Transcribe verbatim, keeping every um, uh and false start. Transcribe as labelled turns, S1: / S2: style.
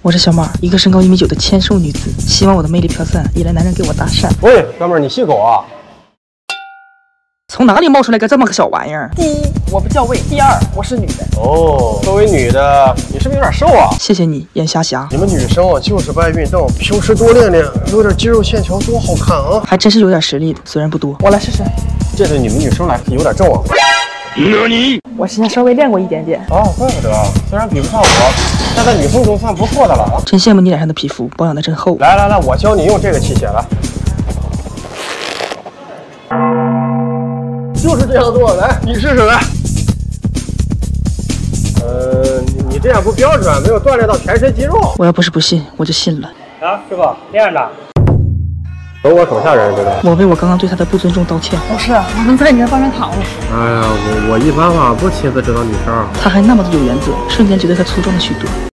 S1: 我是小马，一个身高一米九的纤瘦女子，希望我的魅力飘散，引来男人给我搭讪。
S2: 喂，哥们儿，你细狗啊？
S1: 从哪里冒出来个这么个小玩意儿？
S3: 第一，我不叫魏；第二，我是女的。
S2: 哦，作为女的，你是不是有点瘦啊？
S1: 谢谢你，眼瞎瞎。
S2: 你们女生啊，就是不爱运动，平时多练练，有点肌肉线条多好看啊！
S1: 还真是有点实力的，虽然不多。
S3: 我来试试。
S2: 这对你们女生来说有点重啊。
S3: 那你？我之前稍微练过一点点。
S2: 哦，怪不得，虽然比不上我，但在女生中算不错的了啊。
S1: 真羡慕你脸上的皮肤，保养的真厚。
S2: 来来来，我教你用这个器械来。就是这样做，来，你试试来。呃，你你这样不标准，没有锻炼到全身肌肉。
S1: 我要不是不信，我就信了。
S2: 啊，师傅，练着。等我手下人知道。
S1: 我为我刚刚对他的不尊重道歉。
S3: 不是，我能在你这方面躺了。
S2: 哎呀，我我一般吧不亲自指导女生。
S1: 他还那么的有原则，瞬间觉得他粗壮了许多。